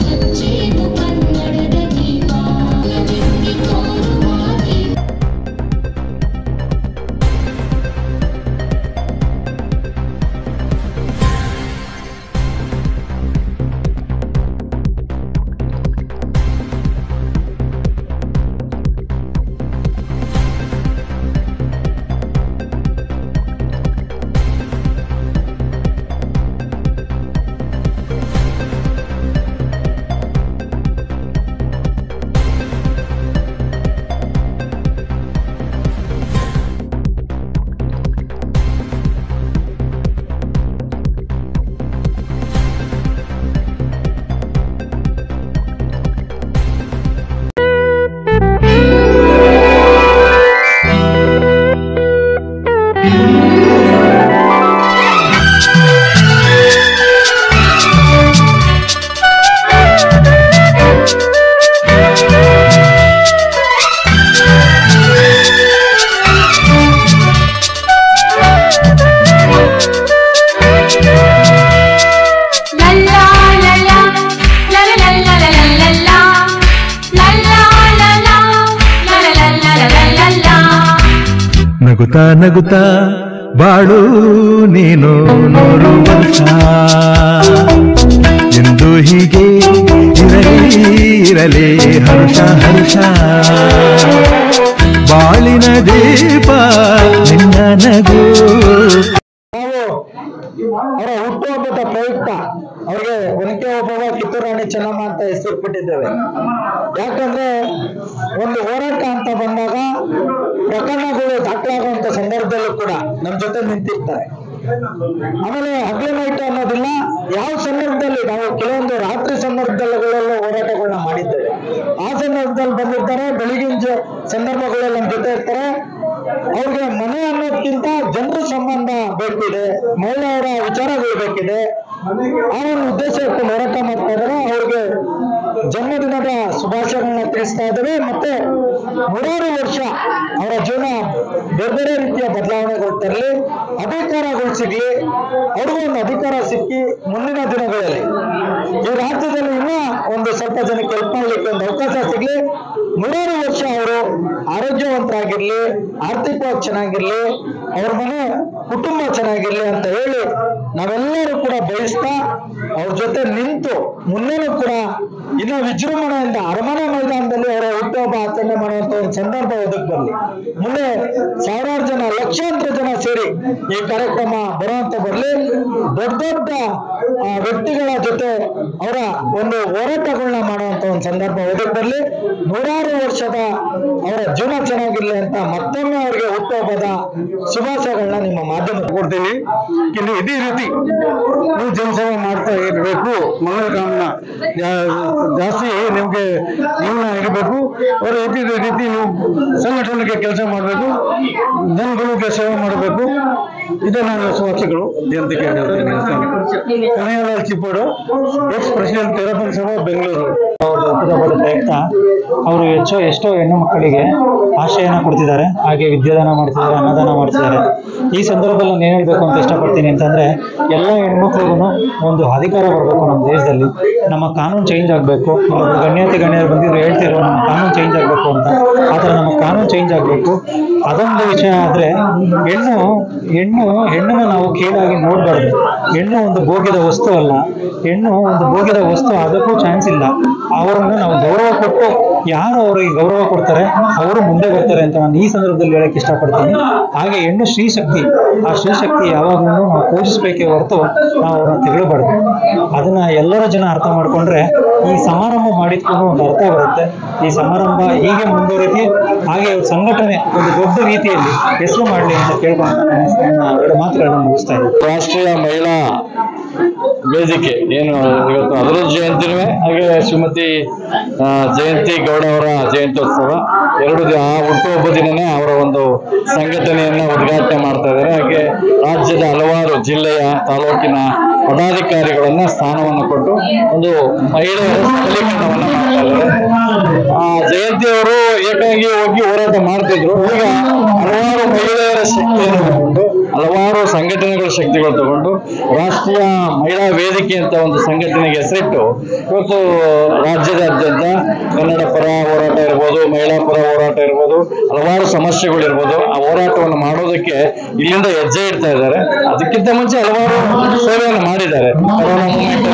ನಗುತ್ತಾ ನಗುತ್ತಾ ಬಾಳು ನೀನು 100 ವರ್ಷ ಎಂದು ಹೀಗೆ ಇರಲಿ ಹರ್ಷ ಹರ್ಷ ಬಾಳಿನ ದೀಪ ನಿನ್ನ ನಗು. ಅವರ ಹುಟ್ಟುಹಬ್ಬದ ಪ್ರಯುಕ್ತ ಅವ್ರಿಗೆ ಒನಕೆ ಓಬವ್ವ ಕಿತ್ತೂರು ರಾಣಿ ಚೆನ್ನಮ್ಮ ಅಂತ ಹೆಸರಿಟ್ಟಿದ್ದೇವೆ. ಯಾಕಂದ್ರೆ ಒಂದು ಹೋರಾಟ ಅಂತ ಬಂದಾಗ ಪ್ರಕರಣಗಳು ದಾಖಲಾಗುವಂತ ಸಂದರ್ಭದಲ್ಲೂ ಕೂಡ ನಮ್ಮ ಜೊತೆ ನಿಂತಿರ್ತಾರೆ. ಆಮೇಲೆ ಹಗಲು ನೈಟ್ ಅನ್ನೋದಿಲ್ಲ, ಯಾವ ಸಂದರ್ಭದಲ್ಲಿ ನಾವು ಕೆಲವೊಂದು ರಾತ್ರಿ ಸಂದರ್ಭದಲ್ಲೂ ಹೋರಾಟಗಳನ್ನ ಮಾಡಿದ್ದೇವೆ. ಆ ಸಂದರ್ಭದಲ್ಲಿ ಬಂದಿರ್ತಾರೆ, ಬೆಳಗಿನ ಸಂದರ್ಭಗಳಲ್ಲಿ ನಮ್ಮ ಜೊತೆ ಇರ್ತಾರೆ. ಅವ್ರಿಗೆ ಮನೆ ಅನ್ನೋದಕ್ಕಿಂತ ಜನರ ಸಂಬಂಧ ಬೇಕಿದೆ, ಮಹಿಳೆಯರ ವಿಚಾರಗಳು ಬೇಕಿದೆ. ಆ ಒಂದು ಉದ್ದೇಶ ಇಟ್ಕೊಂಡು ಹೋರಾಟ ಮಾಡ್ತಾ ಇದ್ದಾರೆ. ಅವ್ರಿಗೆ ಜನ್ಮದಿನದ ಶುಭಾಶಯಗಳನ್ನ ತಿಳಿಸ್ತಾ ಇದ್ದೇವೆ. ಮತ್ತೆ 100 ವರ್ಷ ಅವರ ಜೀವನ ಬೇರೆ ಬೇರೆ ರೀತಿಯ ಬದಲಾವಣೆಗಳು ತರಲಿ, ಅಧಿಕಾರಗಳು ಸಿಗ್ಲಿ, ಅವ್ರಿಗೂ ಒಂದು ಅಧಿಕಾರ ಸಿಕ್ಕಿ ಮುಂದಿನ ದಿನಗಳಲ್ಲಿ ಈ ರಾಜ್ಯದಲ್ಲಿ ಇನ್ನೂ ಒಂದು ಸ್ವಲ್ಪ ಜನಕ್ಕೆ ಹೆಲ್ಪ್ ಮಾಡ್ಲಿಕ್ಕೆ ಒಂದು ಅವಕಾಶ ಸಿಗ್ಲಿ. 100 ವರ್ಷ ಅವರು ಆರೋಗ್ಯವಂತರಾಗಿರ್ಲಿ, ಆರ್ಥಿಕವಾಗಿ ಚೆನ್ನಾಗಿರ್ಲಿ, ಅವ್ರ ಮನೆ ಕುಟುಂಬ ಚೆನ್ನಾಗಿರ್ಲಿ ಅಂತ ಹೇಳಿ ನಾವೆಲ್ಲರೂ ಕೂಡ ಬಯಸ್ತಾ ಅವ್ರ ಜೊತೆ ನಿಂತು ಮುಂದೆನೂ ಕೂಡ ಇನ್ನು ವಿಜೃಂಭಣೆಯಿಂದ ಅರಮನೆ ಮೈದಾನದಲ್ಲಿ ಅವರ ಹುಟ್ಟುಹಬ್ಬ ಆಚರಣೆ ಮಾಡುವಂತ ಒಂದು ಸಂದರ್ಭ ಒದಗಿ ಬರಲಿ. ಮುಂದೆ ಸಾವಿರಾರು ಜನ, ಲಕ್ಷಾಂತರ ಜನ ಸೇರಿ ಈ ಕಾರ್ಯಕ್ರಮ ಬರುವಂತ ಬರಲಿ. ದೊಡ್ಡ ದೊಡ್ಡ ವ್ಯಕ್ತಿಗಳ ಜೊತೆ ಅವರ ಒಂದು ಹೋರಾಟಗಳನ್ನ ಮಾಡುವಂತ ಒಂದು ಸಂದರ್ಭ ಒದಗಿ ಬರಲಿ. 100 ವರ್ಷದ ಅವರ ಜೀವನ ಚೆನ್ನಾಗಿರ್ಲಿ ಅಂತ ಮತ್ತೊಮ್ಮೆ ಅವರಿಗೆ ಹುಟ್ಟುಹಬ್ಬದ ಶುಭಾಶಯಗಳನ್ನ ನಿಮ್ಮ ಮಾಧ್ಯಮ ಕೊಡ್ತೀನಿ. ಇನ್ನು ಇದೇ ರೀತಿ ನೀವು ಜನಸೇವೆ ಮಾಡ್ತಾ ಇರಬೇಕು. ಮಂಗಳಗ್ರಾಮನ ಜಾಸ್ತಿ ನಿಮ್ಗೆ ಜೀವನ ಇರಬೇಕು. ಅವರು ಇದೇ ರೀತಿ ನೀವು ಸಂಘಟನೆಗೆ ಕೆಲಸ ಮಾಡಬೇಕು, ಜನಗಳಿಗೆ ಸೇವೆ ಮಾಡಬೇಕು. ಇದೇ ನನ್ನ ಶುಭಾಶಯಗಳು. ಜಯಂತಿಗೆ ಕನಯ್ಯಲಾಲ್ ಚಿಪ್ಪೋಡು, ಎಕ್ಸ್ ಪ್ರೆಸಿಡೆಂಟ್ ತೆರಪನ್ ಸಭಾ, ಬೆಂಗಳೂರು. ಹುಟ್ಟುಹಬ್ಬದ ಪ್ರಯುಕ್ತ ಅವರು ಎಷ್ಟೋ ಹೆಣ್ಣು ಮಕ್ಕಳಿಗೆ ಆಶ್ರಯನ ಕೊಡ್ತಿದ್ದಾರೆ, ಹಾಗೆ ವಿದ್ಯಾದಾನ ಮಾಡ್ತಿದ್ದಾರೆ, ಅನ್ನದಾನ ಮಾಡ್ತಿದ್ದಾರೆ. ಈ ಸಂದರ್ಭದಲ್ಲಿ ನಾನು ಏನು ಹೇಳ್ಬೇಕು ಅಂತ ಇಷ್ಟಪಡ್ತೀನಿ ಅಂತಂದ್ರೆ, ಎಲ್ಲ ಹೆಣ್ಮಕ್ಳಿಗೂ ಒಂದು ಅಧಿಕಾರ ಬರಬೇಕು ನಮ್ಮ ದೇಶದಲ್ಲಿ. ನಮ್ಮ ಕಾನೂನು ಚೇಂಜ್ ಆಗಬೇಕು. ಗಣ್ಯರು ಬಂದಿದ್ರು ಹೇಳ್ತಿರೋ ನಮ್ಮ ಕಾನೂನು ಚೇಂಜ್ ಆಗಬೇಕು ಅಂತ. ಆ ಥರ ನಮ್ಮ ಕಾನೂನು ಚೇಂಜ್ ಆಗಬೇಕು. ಅದೊಂದು ವಿಷಯ. ಆದರೆ ಹೆಣ್ಣನ್ನ ನಾವು ಕೀಳಾಗಿ ನೋಡಬಾರ್ದು. ಹೆಣ್ಣು ಒಂದು ಭೋಗ್ಯದ ವಸ್ತು ಅಲ್ಲ. ಹೆಣ್ಣು ಒಂದು ಭೋಗ್ಯದ ವಸ್ತು ಆಗೋಕ್ಕೂ ಚಾನ್ಸ್ ಇಲ್ಲ. ಅವರನ್ನು ನಾವು ಗೌರವ ಕೊಟ್ಟು, ಯಾರು ಅವರಿಗೆ ಗೌರವ ಕೊಡ್ತಾರೆ ಅವರು ಮುಂದೆ ಬರ್ತಾರೆ ಅಂತ ನಾನು ಈ ಸಂದರ್ಭದಲ್ಲಿ ಹೇಳಕ್ಕೆ ಇಷ್ಟಪಡ್ತೀನಿ. ಹಾಗೆ ಹೆಣ್ಣು ಶ್ರೀಶಕ್ತಿ. ಆ ಶ್ರೀಶಕ್ತಿ ಯಾವಾಗಲೂ ನಾವು ಪೂಜಿಸಬೇಕೇ ಹೊರತು ನಾವು ಅವ್ರನ್ನ ತೆಗಳಬಾರ್ದು. ಅದನ್ನ ಎಲ್ಲರ ಜನ ಅರ್ಥ ಮಾಡ್ಕೊಂಡ್ರೆ ಈ ಸಮಾರಂಭ ಮಾಡಿದ್ಕೊಂಡು ಒಂದು ಅರ್ಥ ಬರುತ್ತೆ. ಈ ಸಮಾರಂಭ ಹೀಗೆ ಮುಂದುವರಿತಿ, ಹಾಗೆ ಸಂಘಟನೆ ಒಂದು ದೊಡ್ಡ ರೀತಿಯಲ್ಲಿ ಹೆಸರು ಮಾಡಲಿ ಅಂತ ಕೇಳ್ಕೊಂಡು 2 ಮಾತುಗಳನ್ನ ಮುಗಿಸ್ತಾ ಇದ್ದೀನಿ. ರಾಷ್ಟ್ರೀಯ ಮಹಿಳಾ ವೇದಿಕೆ ಏನು ಇವತ್ತು ಅದರ ಜಯಂತಿನೂ, ಹಾಗೆ ಶ್ರೀಮತಿ ಜಯಂತಿ ಗೌಡ ಅವರ ಜಯಂತ್ಯೋತ್ಸವ 2 ಆ ಹುಟ್ಟುಹಬ್ಬ ದಿನನೇ ಅವರ ಒಂದು ಸಂಘಟನೆಯನ್ನ ಉದ್ಘಾಟನೆ ಮಾಡ್ತಾ ಇದ್ದಾರೆ. ಹಾಗೆ ರಾಜ್ಯದ ಹಲವಾರು ಜಿಲ್ಲೆಯ, ತಾಲೂಕಿನ ಪದಾಧಿಕಾರಿಗಳನ್ನ ಸ್ಥಾನವನ್ನು ಕೊಟ್ಟು ಒಂದು ಮಹಿಳೆಯರ ಸಬಲೀಕರಣವನ್ನ ಮಾಡ್ತಾ ಇದ್ದಾರೆ. ಜಯಂತಿ ಅವರು ಏಕಾಂಗಿ ಹೋಗಿ ಹೋರಾಟ ಮಾಡ್ತಿದ್ರು. ಈಗ ಹಲವಾರು ಮಹಿಳೆಯರ ಶಕ್ತಿಯನ್ನು ಹಲವಾರು ಸಂಘಟನೆಗಳ ಶಕ್ತಿಗಳು ತಗೊಂಡು ರಾಷ್ಟ್ರೀಯ ಮಹಿಳಾ ವೇದಿಕೆ ಅಂತ ಒಂದು ಸಂಘಟನೆಗೆ ಹೆಸರಿಟ್ಟು ಇವತ್ತು ರಾಜ್ಯದಾದ್ಯಂತ ಕನ್ನಡ ಪರ ಹೋರಾಟ ಇರ್ಬೋದು, ಮಹಿಳಾ ಪರ ಹೋರಾಟ ಇರ್ಬೋದು, ಹಲವಾರು ಸಮಸ್ಯೆಗಳಿರ್ಬೋದು, ಆ ಹೋರಾಟವನ್ನು ಮಾಡೋದಕ್ಕೆ ಇಲ್ಲಿಂದ ಹೆಜ್ಜೆ ಇಡ್ತಾ ಇದ್ದಾರೆ. ಅದಕ್ಕಿಂತ ಮುಂಚೆ ಹಲವಾರು ಸೇವೆಯನ್ನು ಮಾಡಿದ್ದಾರೆ. ಕೊರೋನಾ ಮೂಮೆಂಟ್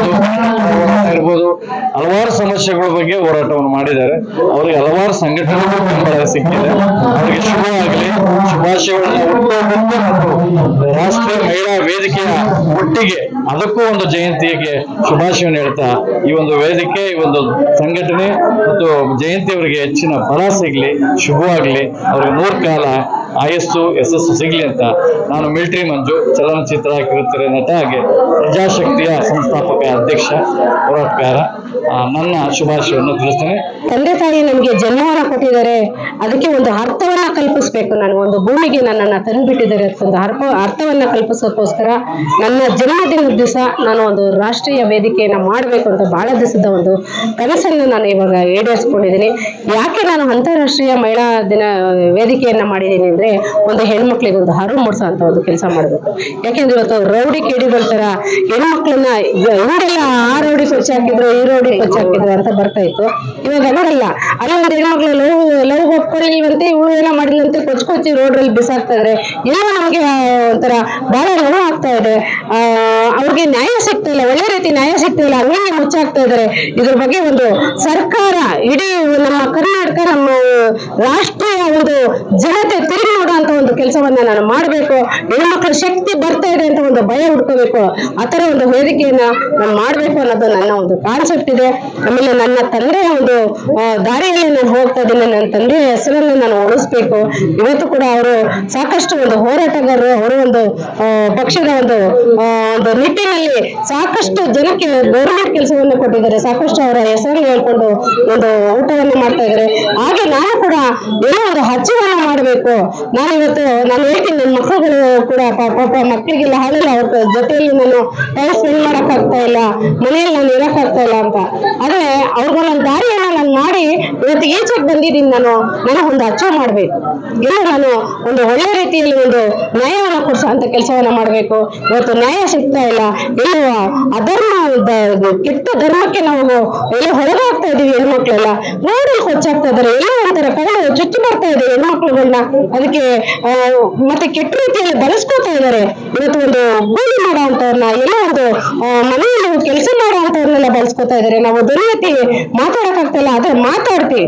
ಇರ್ಬೋದು, ಹಲವಾರು ಸಮಸ್ಯೆಗಳ ಬಗ್ಗೆ ಹೋರಾಟವನ್ನು ಮಾಡಿದ್ದಾರೆ. ಅವರಿಗೆ ಹಲವಾರು ಸಂಘಟನೆಗಳು ಬೆಂಬಲ ಸಿಕ್ಕಿದೆ. ಅವರಿಗೆ ಶುಭವಾಗಲಿ, ಶುಭಾಶಯಗಳನ್ನ ಹುಟ್ಟುಹಬ್ಬಕ್ಕೆ ಮತ್ತು ರಾಷ್ಟ್ರೀಯ ಮಹಿಳಾ ವೇದಿಕೆಯ ಒಟ್ಟಿಗೆ ಅದಕ್ಕೂ ಒಂದು ಜಯಂತಿಗೆ ಶುಭಾಶಯವನ್ನು ಹೇಳ್ತಾ, ಈ ಒಂದು ವೇದಿಕೆ, ಈ ಒಂದು ಸಂಘಟನೆ ಮತ್ತು ಜಯಂತಿ ಅವರಿಗೆ ಹೆಚ್ಚಿನ ಬಲ ಸಿಗ್ಲಿ, ಶುಭವಾಗ್ಲಿ, ಅವ್ರಿಗೆ 100 ಕಾಲ ಆಯಸ್ಸು ಯಶಸ್ಸು ಸಿಗ್ಲಿ ಅಂತ ನಾನು ಮಿಲಿಟರಿ ಮಂಜು, ಚಲನಚಿತ್ರ ಕಿರುತೆರೆ ನಟ ಹಾಗೆ ಪ್ರಜಾಶಕ್ತಿಯ ಸಂಸ್ಥಾಪಕ ಅಧ್ಯಕ್ಷ ಹೋರಾಟಗಾರ ನನ್ನ ಶುಭಾಶಯವನ್ನು ತಿಳಿಸ್ತೇನೆ. ತಂದೆ ತಾಯಿ ನಮಗೆ ಜನ್ಮವನ್ನ ಕೊಟ್ಟಿದ್ದಾರೆ, ಅದಕ್ಕೆ ಒಂದು ಅರ್ಥವನ್ನ ಕಲ್ಪಿಸ್ಬೇಕು. ನಾನು ಒಂದು ಭೂಮಿಗೆ ನನ್ನನ್ನು ತಂದುಬಿಟ್ಟಿದ್ದಾರೆ, ಅದಕ್ಕೊಂದು ಅರ್ಥವನ್ನ ಕಲ್ಪಿಸೋಕ್ಕೋಸ್ಕರ ನನ್ನ ಜನ್ಮದಿನದ ದಿವಸ ನಾನು ಒಂದು ರಾಷ್ಟ್ರೀಯ ವೇದಿಕೆಯನ್ನ ಮಾಡಬೇಕು ಅಂತ ಬಹಳ ದಿವಸದ ಒಂದು ಕನಸನ್ನು ನಾನು ಇವಾಗ ಈಡೇರಿಸ್ಕೊಂಡಿದ್ದೀನಿ. ಯಾಕೆ ನಾನು ಅಂತಾರಾಷ್ಟ್ರೀಯ ಮಹಿಳಾ ದಿನ ವೇದಿಕೆಯನ್ನ ಮಾಡಿದ್ದೀನಿ ಅಂದ್ರೆ, ಒಂದು ಹೆಣ್ಮಕ್ಳಿಗೆ ಒಂದು ಅರಿವು ಮೂಡಿಸೋ ಅಂತ ಒಂದು ಕೆಲಸ ಮಾಡಬೇಕು. ಯಾಕೆಂದ್ರೆ ಇವತ್ತು ರೌಡಿ ಕೇಡಿಗಳ ತರ ಹೆಣ್ಮಕ್ಳನ್ನ ಹಿಂದೆಲ್ಲ ಆ ರೌಡಿ ಕೊಚ್ಚಿ ಹಾಕಿದ್ರು, ಈ ರೌಡಿ ಕೊಚ್ಚಿ ಹಾಕಿದ್ರು ಅಂತ ಬರ್ತಾ ಇತ್ತು. ಇವಾಗ ಬರಲ್ಲ. ಅಲ್ಲೊಂದು ಹೆಣ್ಮಕ್ಳು ಲವ್ ಒಪ್ಕೊಳ್ಳಿವಂತೆ, ಇವಳು ಏನೋ ಮಾಡಿಲ್ಲಂತೆ ಕೊಚ್ಚಿ ರೋಡ್ರಲ್ಲಿ ಬಿಸಾಕ್ತಾ ಇದ್ರೆ ಏನೋ ನಮ್ಗೆ ಒಂಥರ ಬಹಳ ನೋವು ಆಗ್ತಾ ಇದೆ. ಅವ್ರಿಗೆ ನ್ಯಾಯ ಸಿಗ್ತಾ ಇಲ್ಲ, ಒಳ್ಳೆ ರೀತಿ ನ್ಯಾಯ ಸಿಗ್ತಾ ಇಲ್ಲ, ಹಂಗೆ ಮುಚ್ಚಾಕ್ತಾ ಇದ್ದಾರೆ. ಇದ್ರ ಬಗ್ಗೆ ಒಂದು ಸರ್ಕಾರ, ಇಡೀ ನಮ್ಮ ಕರ್ನಾಟಕ, ನಮ್ಮ ರಾಷ್ಟ್ರೀಯ ಒಂದು ಜನತೆ ತಿರುಗಿ ನೋಡುವಂತ ಒಂದು ಕೆಲಸವನ್ನ ನಾನು ಮಾಡಬೇಕು. ಹೆಣ್ಮಕ್ಳ ಶಕ್ತಿ ಬರ್ತಾ ಇದೆ ಅಂತ ಒಂದು ಭಯ ಹುಡ್ಕೋಬೇಕು. ಆತರ ಒಂದು ವೇದಿಕೆಯನ್ನ ನಾನು ಮಾಡ್ಬೇಕು ಅನ್ನೋದು ನನ್ನ ಒಂದು ಕಾನ್ಸೆಪ್ಟ್ ಇದೆ. ಆಮೇಲೆ ನನ್ನ ತಂದೆಯ ಒಂದು ದಾರಿಯಲ್ಲಿ ನಾನು ಹೋಗ್ತಾ ಇದ್ದೀನಿ. ನನ್ನ ತಂದೆಯ ಹೆಸರನ್ನು ನಾನು ಉಳಿಸ್ಬೇಕು. ಇವತ್ತು ಕೂಡ ಅವರು ಸಾಕಷ್ಟು ಒಂದು ಹೋರಾಟಗಾರರು, ಅವರು ಒಂದು ಪಕ್ಷದ ಒಂದು ನಿಟ್ಟಿನಲ್ಲಿ ಸಾಕಷ್ಟು ಜನಕ್ಕೆ ಗೌರ್ಮೆಂಟ್ ಕೆಲಸವನ್ನು ಕೊಟ್ಟಿದ್ದಾರೆ. ಸಾಕಷ್ಟು ಅವರ ಹೆಸರನ್ನು ಹೇಳ್ಕೊಂಡು ಒಂದು ಊಟವನ್ನು ಮಾಡ್ತಾ ಇದ್ದಾರೆ. ಹಾಗೆ ನಾನು ಕೂಡ ಏನೋ ಒಂದು ಹಚ್ಚವನ್ನು ಮಾಡಬೇಕು. ನಾನು ಹೇಳ್ತೀನಿ, ನನ್ನ ಮಕ್ಕಳುಗಳು ಕೂಡ ಪಾಪ ಮಕ್ಕಳಿಗೆಲ್ಲ ಹಾಳಲ್ಲ, ಅವ್ರ ಜೊತೆಯಲ್ಲಿ ನಾನು ಟೈಮ್ ಸ್ಪೆಂಡ್ ಮಾಡಕ್ ಆಗ್ತಾ ಇಲ್ಲ, ಮನೆಯಲ್ಲಿ ನಾನು ಇರಕ್ ಆಗ್ತಾ ಇಲ್ಲ ಅಂತ. ಆದ್ರೆ ಅವ್ರಿಗೊಂದೊಂದು ದಾರಿಯನ್ನ ನಾನು ಮಾಡಿ ಇವತ್ತು ಈಚೆಗೆ ಬಂದಿದ್ದೀನಿ. ನಾನು ಒಂದು ಅಚ್ಚು ಮಾಡ್ಬೇಕು, ಇಲ್ಲ ನಾನು ಒಂದು ಒಳ್ಳೆ ರೀತಿಯಲ್ಲಿ ಒಂದು ನ್ಯಾಯವನ್ನು ಕೊಡಿಸೋ ಅಂತ ಕೆಲಸವನ್ನ ಮಾಡ್ಬೇಕು. ಇವತ್ತು ನ್ಯಾಯ ಸಿಗ್ತಾ ಇಲ್ಲ, ಎಲ್ಲೋ ಅಧರ್ಮ, ಕೆಟ್ಟ ಧರ್ಮಕ್ಕೆ ನಾವು ಎಲ್ಲ ಹೊರಗಾಗ್ತಾ ಇದೀವಿ. ಹೆಣ್ಮಕ್ಳೆಲ್ಲ ರೋಡಲ್ಲಿ ಕೊಚ್ಚಾಗ್ತಾ ಇದಾರೆ, ಎಲ್ಲ ಒಂಥರ ಕಡೆ ಚುಚ್ಚು ಬರ್ತಾ ಇದೆ ಹೆಣ್ಮಕ್ಳುಗಳನ್ನ. ಅದಕ್ಕೆ ಮತ್ತೆ ಕೆಟ್ಟ ರೀತಿಯಲ್ಲಿ ಬಳಸ್ಕೊತಾ ಇದ್ದಾರೆ. ಇವತ್ತು ಒಂದು ಗೂಲಿ ಮಾಡೋ ಅಂತವ್ರನ್ನ, ಎಲ್ಲ ಒಂದು ಮನೆಯಲ್ಲಿ ಕೆಲಸ ಮಾಡೋ ಅಂತವ್ರನ್ನೆಲ್ಲ ಬಳಸ್ಕೊತಾ ಇದಾರೆ. ನಾವು ಧ್ವನಿ ಎತ್ತಿ ಮಾತಾಡಕ್ ಆಗ್ತಾ ಇಲ್ಲ, ಆದ್ರೆ ಮಾತಾಡ್ತೀವಿ,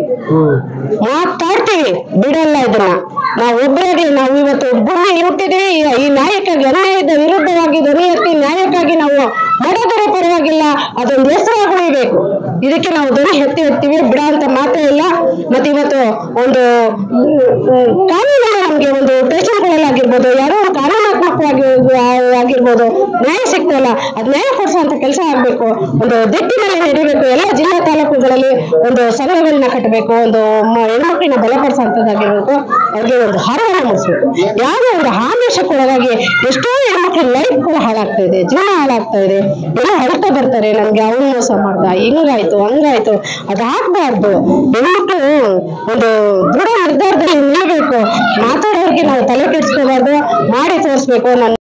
ಬಿಡಲ್ಲ ಇದನ್ನ. ನಾವು ಒಬ್ಬರಾಗಿ ನಾವು ಇವತ್ತು ಭೂಮಿ ಹುಟ್ಟಿದೀವಿ. ಈ ನ್ಯಾಯಕ್ಕಾಗಿ, ಅನ್ಯಾಯದ ವಿರುದ್ಧವಾಗಿ ಧ್ವನಿ ಎತ್ತಿ ನ್ಯಾಯಕ್ಕಾಗಿ ನಾವು ಮಾಡೋದರ ಪರವಾಗಿಲ್ಲ, ಅದೊಂದು ಹೆಸರಾಗಿ ಉಳಿಬೇಕು. ಇದಕ್ಕೆ ನಾವು ಧ್ವನಿ ಎತ್ತೀವಿ, ಬಿಡ ಅಂತ ಮಾತೇ ಇಲ್ಲ. ಮತ್ತೆ ಇವತ್ತು ಒಂದು ಕಾನೂನು ನಮ್ಗೆ ಒಂದು ಟೇಷನ್ಗಳಲ್ಲಾಗಿರ್ಬೋದು, ಯಾರೋ ಒಂದು ಕಾನೂನಾತ್ಮಕವಾಗಿ ಆಗಿರ್ಬೋದು, ನ್ಯಾಯ ಸಿಗ್ತಲ್ಲ, ಅದ್ ನ್ಯಾಯ ಕೊಡಿಸುವಂತ ಕೆಲಸ ಆಗ್ಬೇಕು. ಒಂದು ದಿಟ್ಟಿನಲ್ಲಿ ನಡಿಬೇಕು. ಎಲ್ಲ ಜಿಲ್ಲಾ ತಾಲೂಕುಗಳಲ್ಲಿ ಒಂದು ಸಂಘಗಳನ್ನ ಕಟ್ಟಬೇಕು, ಒಂದು ಹೆಣ್ಮಕ್ಳನ್ನ ಬಲಪಡಿಸುವಂತದ್ದಾಗಿರ್ಬೇಕು. ಅವ್ರಿಗೆ ಒಂದು ಹಾರವನ್ನು ಮೂಡಿಸ್ಬೇಕು. ಯಾವುದೇ ಒಂದು ಆಮಿಷಕ್ಕೊಳಗಾಗಿ ಎಷ್ಟೋ ಹೆಣ್ಮಕ್ಳ ಲೈಫ್ ಕೂಡ ಹಾಳಾಗ್ತಾ ಇದೆ, ಜೀವನ ಹಾಳಾಗ್ತಾ ಇದೆ. ಎಲ್ಲ ಹೊರಟ ಬರ್ತಾರೆ, ನನ್ಗೆ ಅವ್ನು ಮೋಸ ಮಾಡ್ದ, ಹಿಂಗಾಯ್ತು ಹಂಗಾಯ್ತು. ಅದಾಗಬಾರ್ದು. ಹೆಣ್ಮಕ್ಳು ಒಂದು ದೃಢ ನಿರ್ಧಾರದಲ್ಲಿ ನಿಲ್ಲಬೇಕು. ಮಾತಾಡೋರಿಗೆ ನಾವು ತಲೆ ಕೆಡಿಸ್ಕೋಬಾರ್ದು, ಮಾಡಿ ತೋರಿಸ್ಬೇಕು.